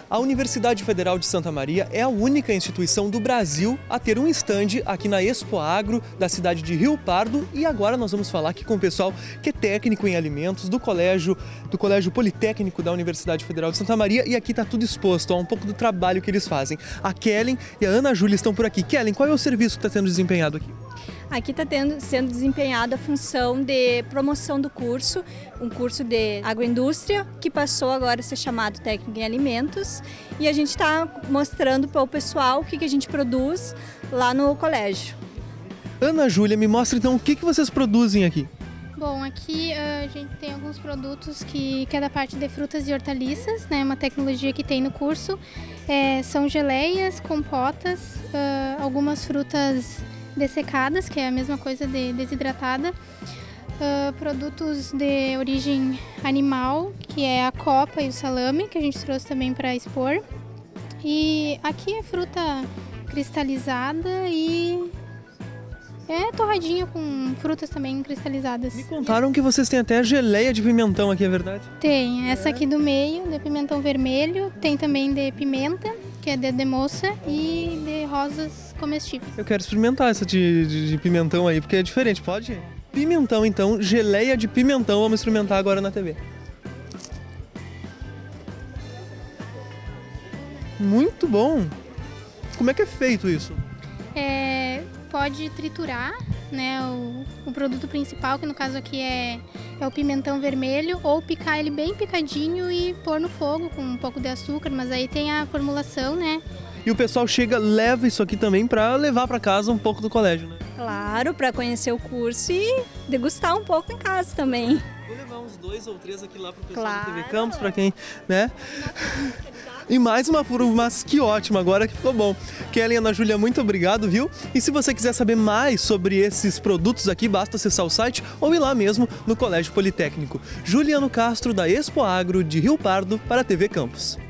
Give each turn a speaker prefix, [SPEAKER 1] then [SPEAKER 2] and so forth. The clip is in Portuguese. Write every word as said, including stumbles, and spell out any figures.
[SPEAKER 1] A Universidade Federal de Santa Maria é a única instituição do Brasil a ter um estande aqui na Expo Agro da cidade de Rio Pardo, e agora nós vamos falar aqui com o pessoal que é técnico em alimentos do colégio, do Colégio Politécnico da Universidade Federal de Santa Maria, e aqui está tudo exposto, ó, um pouco do trabalho que eles fazem. A Kellen e a Ana Júlia estão por aqui. Kellen, qual é o serviço que está sendo desempenhado aqui?
[SPEAKER 2] Aqui está sendo desempenhada a função de promoção do curso, um curso de agroindústria, que passou agora a ser chamado Técnico em Alimentos, e a gente está mostrando para o pessoal o que, que a gente produz lá no colégio.
[SPEAKER 1] Ana Júlia, me mostra então o que, que vocês produzem aqui.
[SPEAKER 3] Bom, aqui uh, a gente tem alguns produtos que, que é da parte de frutas e hortaliças, né? Uma tecnologia que tem no curso. É, são geleias, compotas, uh, algumas frutas dessecadas, que é a mesma coisa de desidratada, uh, produtos de origem animal, que é a copa e o salame, que a gente trouxe também para expor. E aqui é fruta cristalizada e é torradinha com frutas também cristalizadas.
[SPEAKER 1] Me contaram que vocês têm até geleia de pimentão aqui, é verdade?
[SPEAKER 3] Tem, essa aqui do meio, de pimentão vermelho, tem também de pimenta, que é de, de moça, e de rosas comestíveis.
[SPEAKER 1] Eu quero experimentar essa de, de, de pimentão aí, porque é diferente, pode? Pimentão então, geleia de pimentão, vamos experimentar agora na T V. Muito bom! Como é que é feito isso?
[SPEAKER 3] É, pode triturar, né, o, o produto principal, que no caso aqui é, é o pimentão vermelho, ou picar ele bem picadinho e pôr no fogo com um pouco de açúcar, mas aí tem a formulação, né?
[SPEAKER 1] E o pessoal chega, leva isso aqui também para levar para casa um pouco do colégio, né?
[SPEAKER 2] Claro, para conhecer o curso e degustar um pouco em casa também.
[SPEAKER 1] Vou levar uns dois ou três aqui lá para o pessoal
[SPEAKER 2] Claro.
[SPEAKER 1] da T V Campus, para quem, né? E mais uma furo, mas que ótimo, agora que ficou bom. Kellen e Ana Júlia, muito obrigado, viu? E se você quiser saber mais sobre esses produtos aqui, basta acessar o site ou ir lá mesmo no Colégio Politécnico. Juliano Castro, da Expo Agro de Rio Pardo, para a T V Campus.